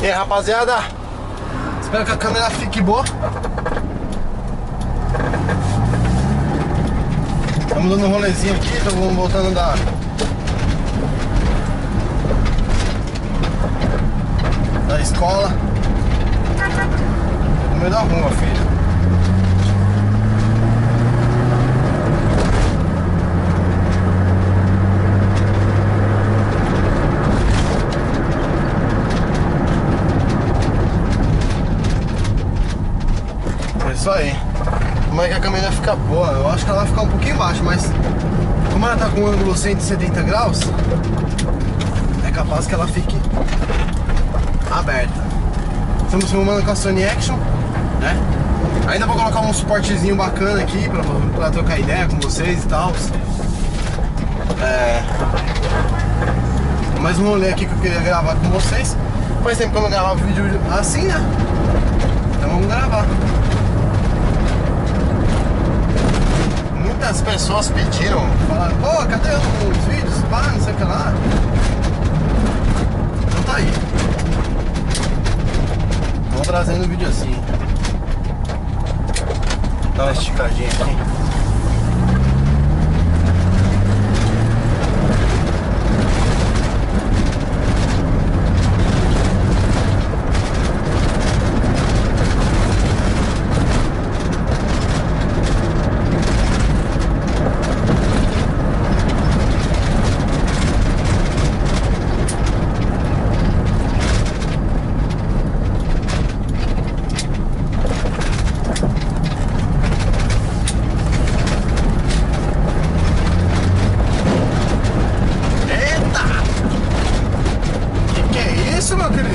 E aí, rapaziada, espero que a câmera fique boa. Estamos dando um rolezinho aqui, estamos voltando da escola. No meio da rua, filho. Isso aí. Como é que a câmera fica boa? Eu acho que ela vai ficar um pouquinho baixa, mas como ela tá com um ângulo 170 graus, é capaz que ela fique aberta. Estamos filmando com a Sony Action, né? Ainda vou colocar um suportezinho bacana aqui pra trocar ideia com vocês e tal. Mais um rolê aqui que eu queria gravar com vocês. Faz tempo que eu não gravava vídeo assim, né? Então vamos gravar. Muitas pessoas pediram, falaram, pô, cadê os vídeos? Pá, não sei o que lá. Então tá aí. Vamos trazendo um vídeo assim. Dá uma esticadinha aqui. Meu querido,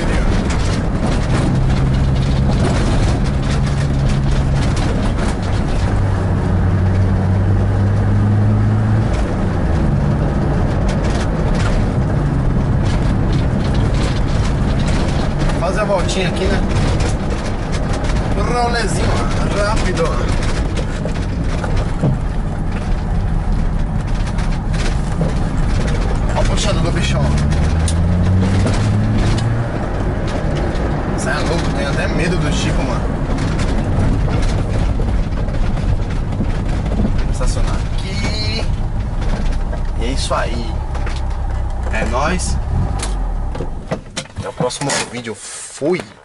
fazer a voltinha aqui, né? Rolezinho rápido. Ó a puxada do bichão. Você é louco, tenho até medo do Chico, mano. Estacionar aqui. E é isso aí. É nóis. Até o próximo vídeo. Fui.